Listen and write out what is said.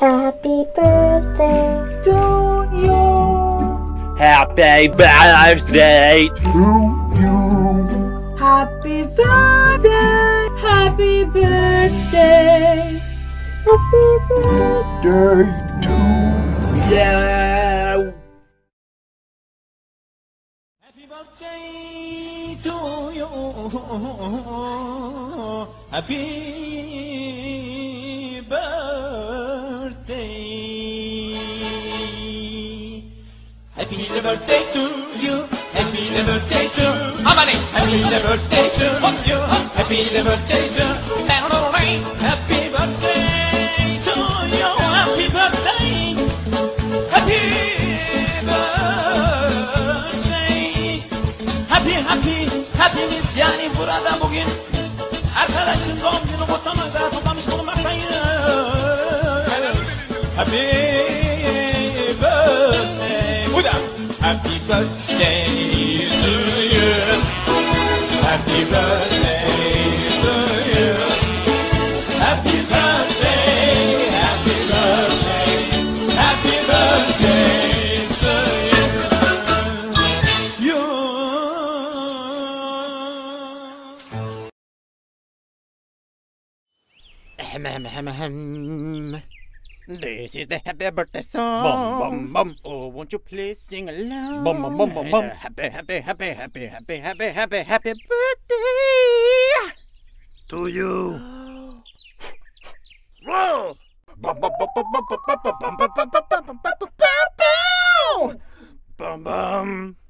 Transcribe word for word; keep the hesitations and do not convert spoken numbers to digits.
Happy birthday to you. Happy birthday To you. Happy birthday. Happy birthday Happy birthday Day to you. Happy birthday to you. Happy birthday. Happy birthday to you. Happy birthday to Amani. Happy birthday to you. Happy birthday to Happy birthday to you. Happy birthday. Happy birthday. Happy happy happy'miz yani burada bugün arkadaşın doğum günü kutlamada toplamış bulunmaktayız. Happy birthday. Bu da Happy birthday to you. Happy birthday to you. Happy birthday, happy birthday, happy birthday to you. You. Ahem, ahem, ahem, ahem. This is the happy birthday song. Bum, bum, bum. Oh, won't you please sing along? Bum, bum, bum, bum, bum. Happy, happy, happy, happy, happy, happy, happy, happy birthday to you. Whoa! Bum, bum, bum, bum, bum, bum, bum, bum, bum, bum, bum, bum, bum, bum, bum, bum. Bum, bum.